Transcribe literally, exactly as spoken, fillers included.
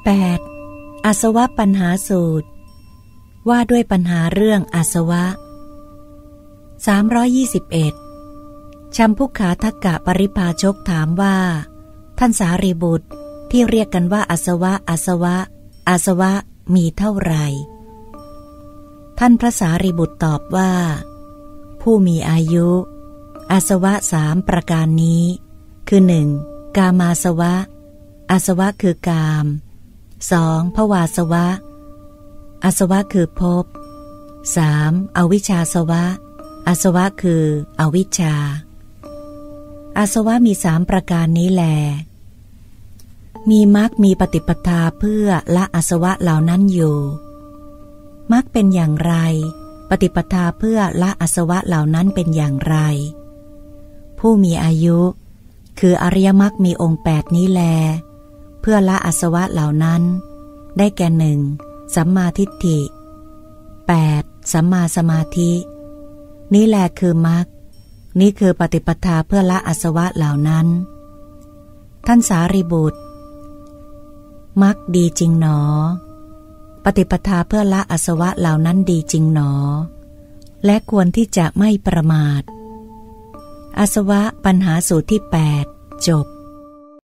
แปด. อาสวะปัญหาสูตรว่าด้วยปัญหาเรื่องอาสวะสามร้อยยี่สิบเอ็ดชัมพุขาทักกะปริภาชกถามว่าท่านสารีบุตรที่เรียกกันว่าอาสวะอาสวะอาสวะมีเท่าไหร่ท่านพระสารีบุตรตอบว่าผู้มีอายุอาสวะสามประการนี้คือหนึ่งกามาสวะอาสวะคือกามสองภวาสวะอาสวะคือภพสามอวิชชาสวะอาสวะคืออวิชชาอาสวะมีสามประการนี้แลมีมรรคมีปฏิปทาเพื่อละอาสวะเหล่านั้นอยู่มรรคเป็นอย่างไรปฏิปทาเพื่อละอาสวะเหล่านั้นเป็นอย่างไรผู้มีอายุคืออริยมรรคมีองค์แปดนี้แลเพื่อละอาสวะเหล่านั้นได้แก่หนึ่งสัมมาทิฏฐิแปดสัมมาสมาธินี่แลคือมรรคนี่คือปฏิปทาเพื่อละอาสวะเหล่านั้นท่านสารีบุตรมรรคดีจริงหนอปฏิปทาเพื่อละอาสวะเหล่านั้นดีจริงหนอและควรที่จะไม่ประมาทอาสวะปัญหาสูตรที่แปดจบ